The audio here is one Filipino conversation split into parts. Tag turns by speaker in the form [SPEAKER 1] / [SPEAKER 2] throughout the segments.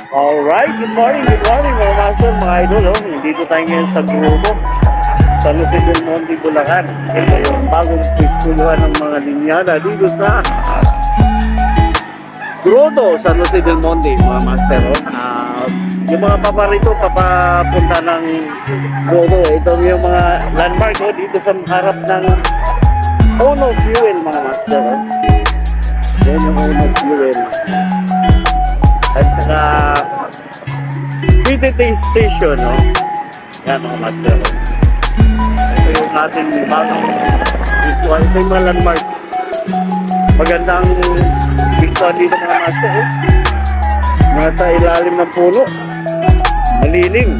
[SPEAKER 1] Alright, good morning mga master, mga idol. Oh. Dito tayo ngayon sa grupo sa Jose del Monte, Bulacan. Ito yung bagong pistuluhan ng mga linyada dito sa Grotto San Jose del Monte, mga master. Oh. Yung mga paparito, papapunta ng Grotto. Ito yung mga landmark dito sa harap ng Ono Fuel, mga master. Oh. Yan yung Ono Fuel. At saka PTT station, no? Yan mga master. Ito yung ating bagong visual. Ito yung mga landmark. Magandang visual dito mga master. Nasa ilalim ng puno. Malilim.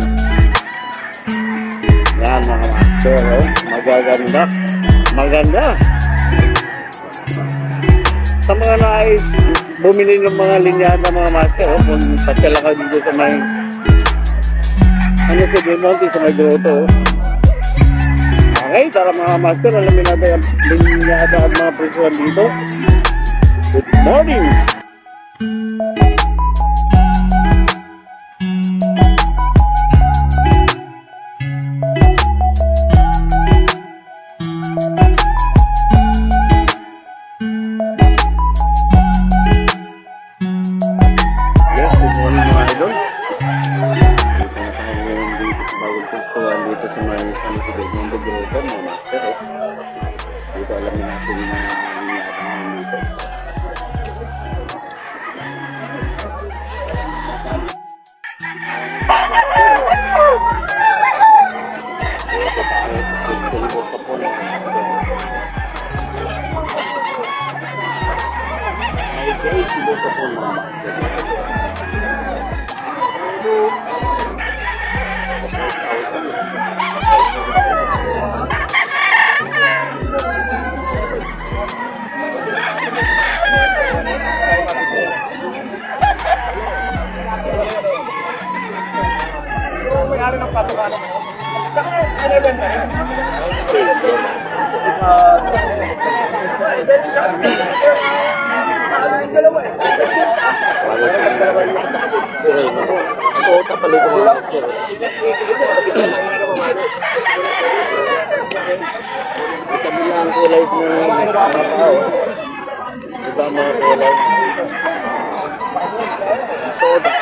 [SPEAKER 1] Yan mga master. Magaganda. Maganda. Sa mga nais bumili ng mga linyada mga master, kung pasyala ka dito sa may ano sa Monte, sa may Grotto. Okay, tara mga master, alamin natin ang linyada at mga presyuhan dito. Good morning! Dito sa may San Jose del Monte Grotto, mga master. Dito alamin natin na linyada ngayon dito. Dito tayo sa Pistulubo sa puno. Ay, Pistulubo sa puno, mga master.
[SPEAKER 2] May-ari ng patukalan mo. Tsaka pinibenta rin. Dalawa eh. Sota pala ito mga master.
[SPEAKER 1] Kabila ang kulay ng tao. Diba mga kulay? Soda.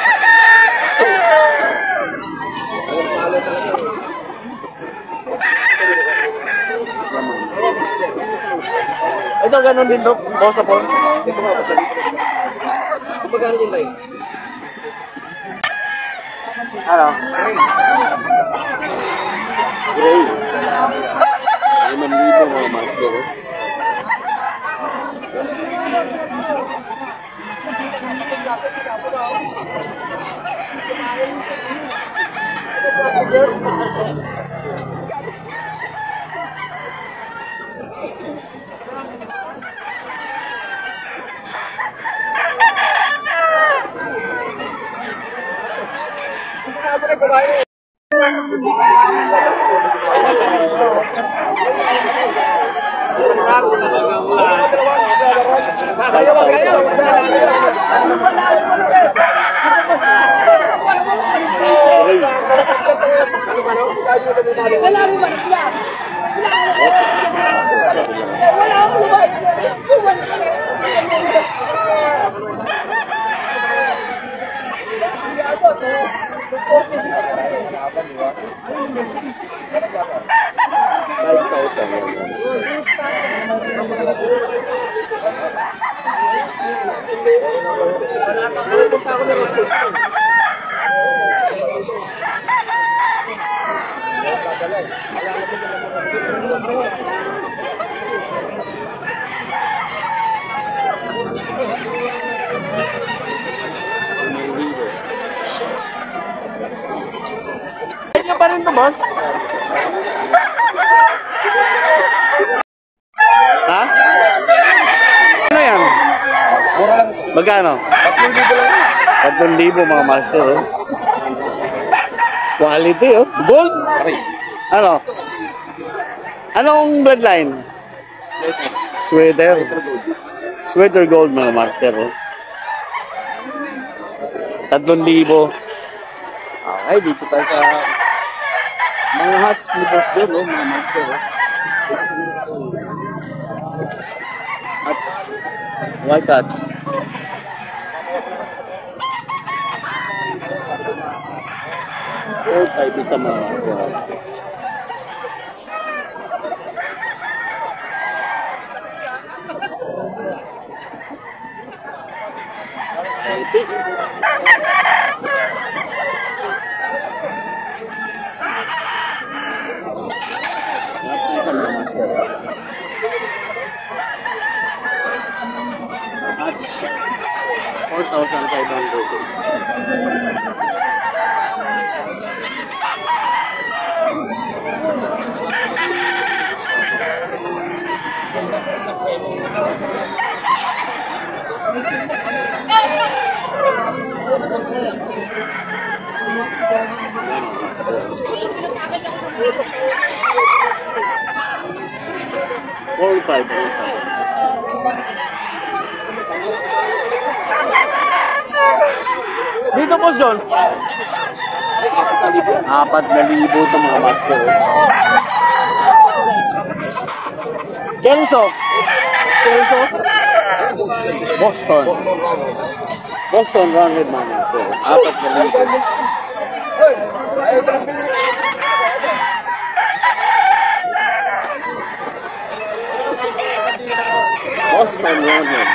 [SPEAKER 1] Ito ganun din boss po.
[SPEAKER 2] Ito nga ba? Magkano din ba eh?
[SPEAKER 1] Ano? Gray. 5,000 mga master.
[SPEAKER 2] Sasayawan kayo! Wala mo ba siya? Wala mo ba siya?
[SPEAKER 1] Kaya pa rin to, boss? Ha? Ano yan? Magkano? 3,000 mga master. Oh. Quality, oh. Gold? Ano? Anong bloodline? Sweater. Sweater gold mga master. Oh. 3,000. Okay, dito tayo sa mga hats ni Boss John, oh, mga master. Oh. Hats. White hats. Oh, tayo sa mga master. That's 4,000. Dito po, John. 4,000 ito mga master. Kelso. Kelso. Boston. Boston roundhead mga master. 4,000. Boston roundhead.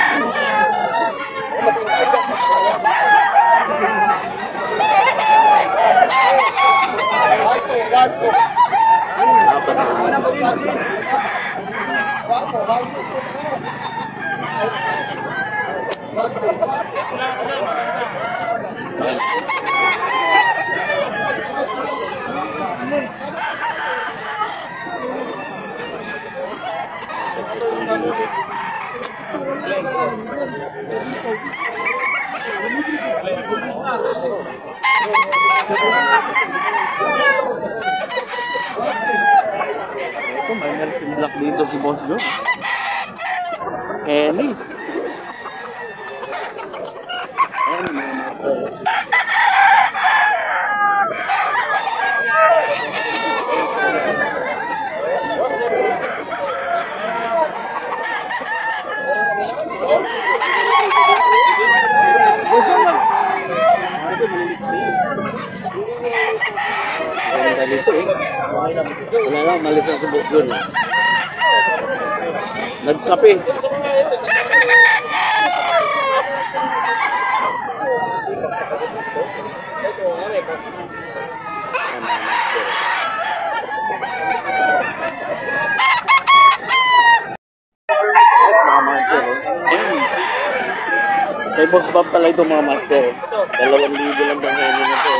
[SPEAKER 1] May Nelson Black dito si Boss John. Any. Wala lang, malis ang subok dun. Nagkape. Kay Boss Bob pala ito mga master. 2,000 lang bang henyo na ito.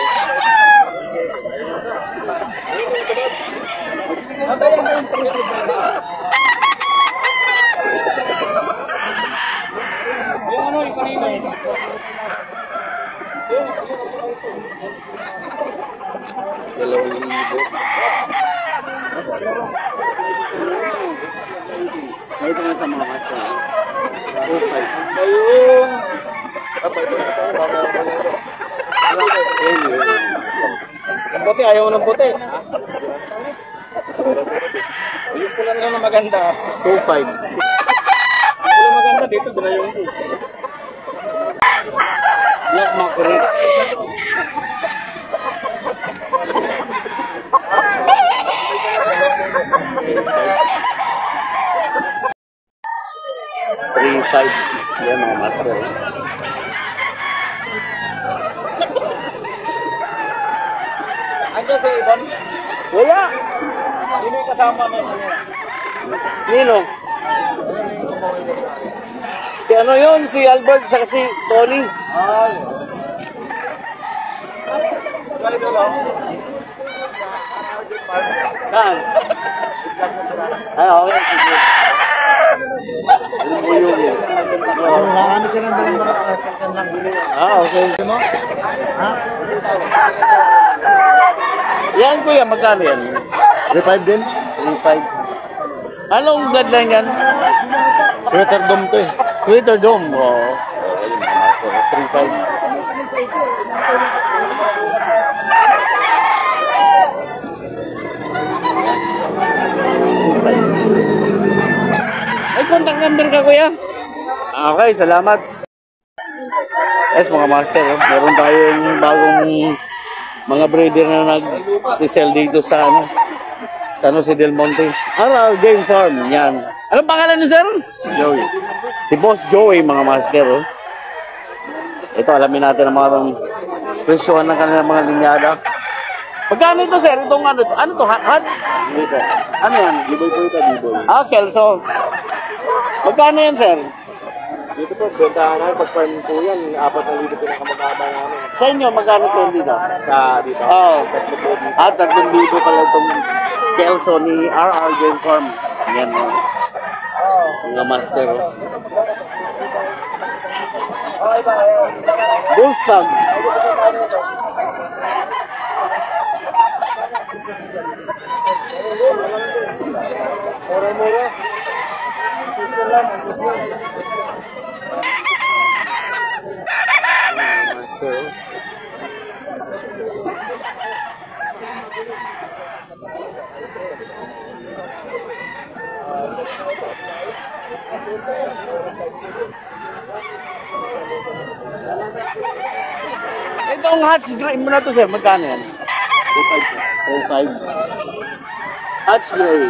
[SPEAKER 1] Ito nga sa mga master. Okay. Ayun. Ang puti, ayaw ng puti. Yung pula na maganda. 2.5. Pula maganda dito, binayong ko. Black Mackerel. Yan mga master. Ano si Ivan? Wala. Sino yung kasama mo? Nino? Si ano yun? Si Albert saka si Tony. Ay. Kaya doon lang. Saan? Ay, okay. Sige. Marami silang dalang mga kasangkan lang. Okay. Ha? Yan kuya, magkano yan? 3.5 din? 3.5. Anong bloodline yan? Sweater Dome to eh. Sweater Dome? Oo. 3.5. May contact number ka, kuya? Okay, salamat. Yes, mga master, oh. Meron tayong bagong mga breeder na nag-sell dito sa San Jose del Monte. RR Game Farm, yan. Anong pangalan niyo, sir?
[SPEAKER 2] Joey.
[SPEAKER 1] Si Boss Joey, mga master, oh. Ito, alamin natin ang mga presyohan ng kanilang mga linyada. Magkano ito, sir? Itong ano to? Hats?
[SPEAKER 2] Dito.
[SPEAKER 1] Ano yan?
[SPEAKER 2] Liboy po ito, liboy.
[SPEAKER 1] Kelso. Magkano yan, sir?
[SPEAKER 2] Dito po, bentahan namin. Pag-farm po yan, 4,000 pinakamababa namin.
[SPEAKER 1] Sa inyo, magkano ito dito?
[SPEAKER 2] Sa dito.
[SPEAKER 1] Oo.
[SPEAKER 2] Tatlo po dito.
[SPEAKER 1] 3,000 pala itong Kelso ni RR Game Farm. Yan, oh. Mga master, oh. Bullstag.
[SPEAKER 2] Mura-mura.
[SPEAKER 1] Itong Hats Gray mo na to, sir. Magkano yan? 2,500. Hats Gray.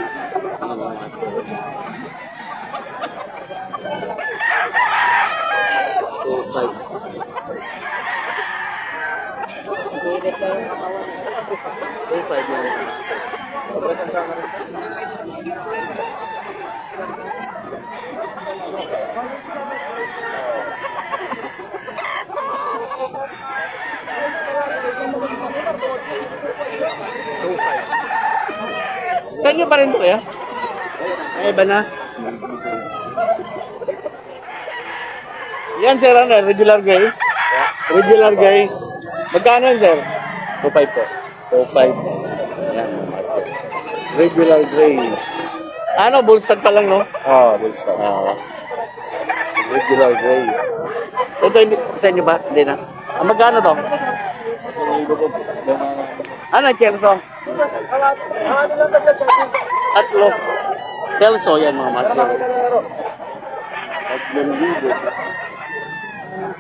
[SPEAKER 1] Sa inyo pa rin to, kaya? Ay, iba na. Yan, sir, ano? Regular gray? Regular gray. Magkano yan, sir?
[SPEAKER 2] 2,500 po.
[SPEAKER 1] 2,500. Yan. Regular gray. Ano, bullstag pa lang, no?
[SPEAKER 2] Oo, bullstag.
[SPEAKER 1] Regular gray. Ito, hindi, sa inyo ba? Hindi na. Magkano to? Ano, Kelso? Tatlo. Kelso, yan mga master. 3,000.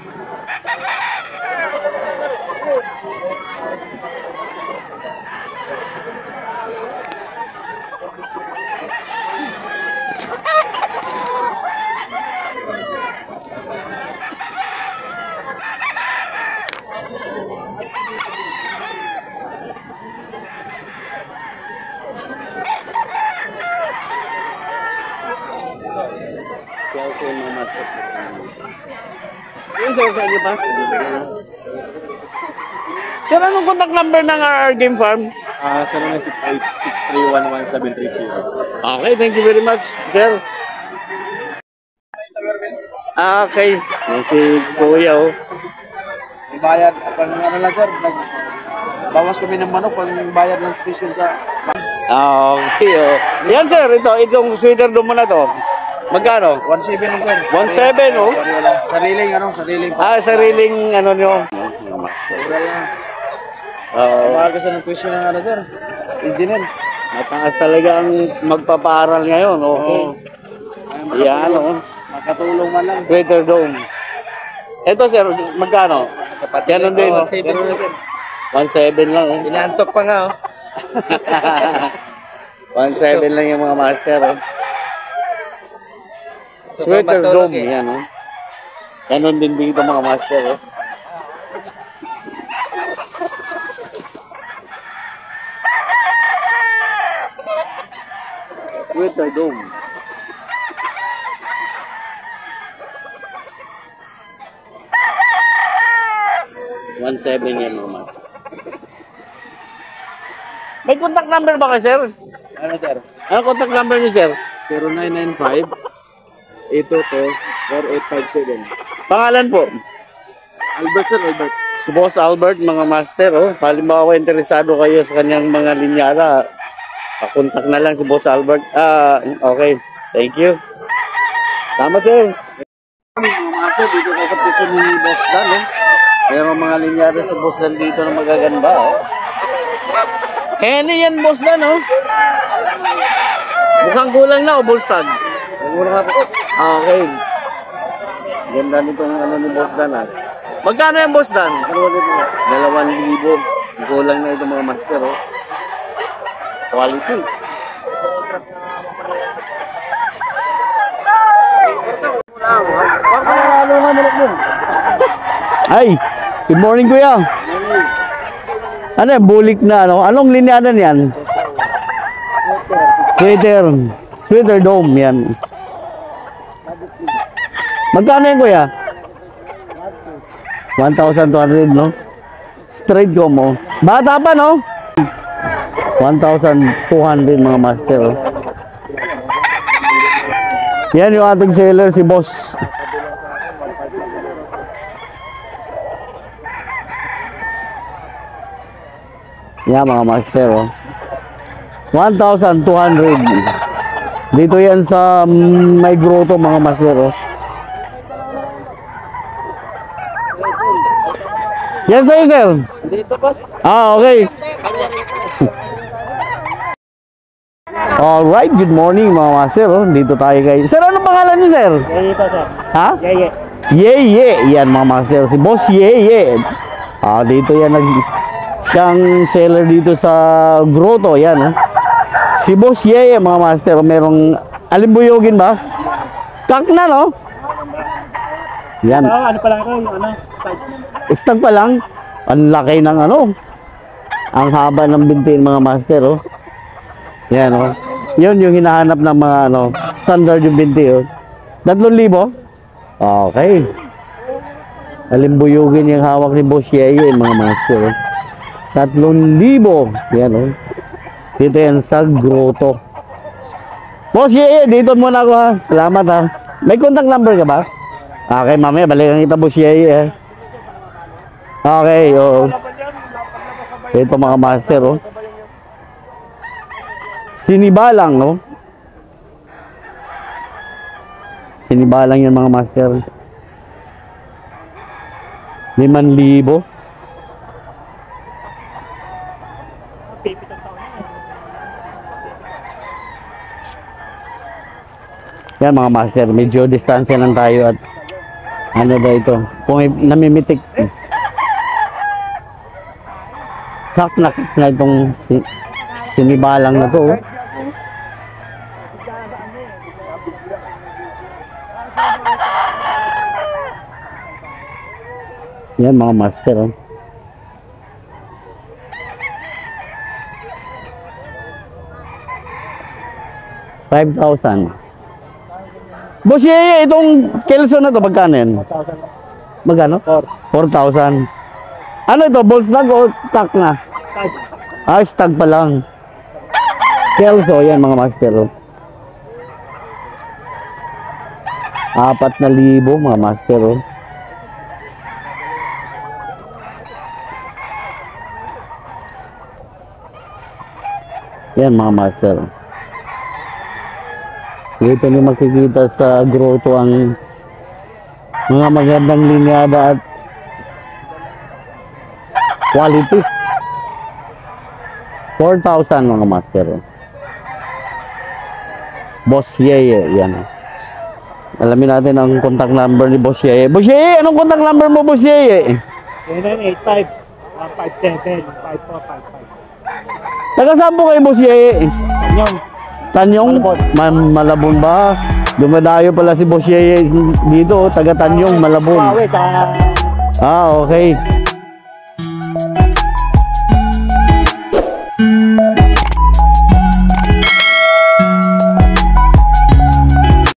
[SPEAKER 1] Kelso, mga master. Yun, sir, sa inyo pa? Sir, anong contact number ng RR Game Farm?
[SPEAKER 2] 0968-6311-730.
[SPEAKER 1] Okay, thank you very much, sir. Okay. Yan si Kuya, oh.
[SPEAKER 2] May bayad. Pag ano lang sir, bawas kami ng manok pag bayad ng special sa...
[SPEAKER 1] Okay, oh. Yan, sir. Itong sweater doon mo na to. Magkano?
[SPEAKER 2] 1,700 lang sir.
[SPEAKER 1] 1,700, oh.
[SPEAKER 2] Sariling
[SPEAKER 1] Sariling ano nyo.
[SPEAKER 2] Mura lang.
[SPEAKER 1] Oo.
[SPEAKER 2] Mahal kasi ng presyo ng ano sir. Engineer.
[SPEAKER 1] Mataas talaga ang magpapaaral ngayon. Okay. Yan, oh.
[SPEAKER 2] Makatulong man lang.
[SPEAKER 1] Sweater dome. Ito, sir. Magkano? Ganon din. 1,700 lang, oh.
[SPEAKER 3] Inantok pa nga, oh.
[SPEAKER 1] 1,700 lang yung mga master, oh. Sweater dome, yan, oh. Ganon din dito mga master, oh. Sweater dome. $1,700 yan mga master. May contact number ba kayo, sir?
[SPEAKER 2] Ano sir?
[SPEAKER 1] Ano contact number niyo, sir?
[SPEAKER 2] 0995-822-4857.
[SPEAKER 1] Pangalan po?
[SPEAKER 2] Albert sir, Albert.
[SPEAKER 1] Si Boss Albert, mga master, oh. Halimbawa, interesado kayo sa kanyang mga linyara, contact na lang si Boss Albert. Okay. Thank you. Tama, sir. Mga master, dito kayo sa piso ni Boss Dan, eh. Mayroong mga linyada sa boss Dan dito na magaganda, oh. Henny yan, boss Dan, oh. Mukhang kulang na, oh, boss Dan. Kulang na po. Okay. Ganda nitong ano ni boss Dan, ah. Magkano yan, boss Dan? 2,000. Kulang na itong mga master, oh. Quality. Ay, good morning kuya. Ano yan, bulik na ano? Anong linyada niyan? Sweater dome yan. Magkano yan kuya? 1,200 no? Straight go mo. Bata pa no? 1,200 mga master. Oh. Yan yung ating seller si boss. Yan mga master. Oh. 1,200. Dito yan sa may grotto mga master. Oh. Yan sa'yo sir.
[SPEAKER 2] Dito, boss.
[SPEAKER 1] Ah, okay. Alright, good morning mga master. Oh. Dito tayo kay... Sir, anong pangalan niyo, sir?
[SPEAKER 3] Yeye pa, sir.
[SPEAKER 1] Ha?
[SPEAKER 3] Yeye.
[SPEAKER 1] Yeye. Yan mga master. Si Boss Yeye. Ah, dito yan siyang seller dito sa grotto. Yan, ha? Si Boss Yeye mga master. Merong alimbuyogin ba? Kakna, no? Yan.
[SPEAKER 3] Ano pa lang ito? Ano?
[SPEAKER 1] Stag pa lang. Ang laki ng ano. Ang haba ng binti mga master, oh. Yan, oh. Yun yung hinahanap ng mga ano, standard yung binti, oh. 3,000? Okay. Alimbuyugin yung hawak ni Boss Yeye, mga master, oh. 3,000. Yan, oh. Dito yan sa grotto. Boss Yeye, dito muna ako, ha. Salamat, ha. May contact number ka ba? Okay, mamaya balikan kita, Boss Yeye, ha. Okay, oh. Ito mga master, oh. Sinibalang, no? Sinibalang yan mga master. 5,000. Yan mga master, medyo distansya lang tayo at ano ba ito? Kung namimitik. Kak na itong sinibalang na to. Oh. Yan mga master. Oh. $5,000. Boss Yeye, itong Kelso na to, magkano yan?
[SPEAKER 3] 4,000.
[SPEAKER 1] Magkano? 4,000. Ano ito, ball snag o tak na? Ah, stag pa lang. Kelso, yan mga master. Oh. 4,000 mga master. Oh. Yan mga master. Dito niyo makikita sa grotto ang mga magandang linyada at quality. 4,000 mga master. Boss Yeye, yan. Alamin natin ang contact number ni Boss Yeye. Boss Yeye, anong contact number mo, Boss Yeye?
[SPEAKER 3] 0985-157-5455.
[SPEAKER 1] Taga saan po kayo, Boss Yeye?
[SPEAKER 3] Anyong.
[SPEAKER 1] Tanyong? Malabon ba? Dumadayo pala si Boss Yeye dito, taga Tanyong, Malabon.
[SPEAKER 3] Huawei, tsaka...
[SPEAKER 1] Ah, okay.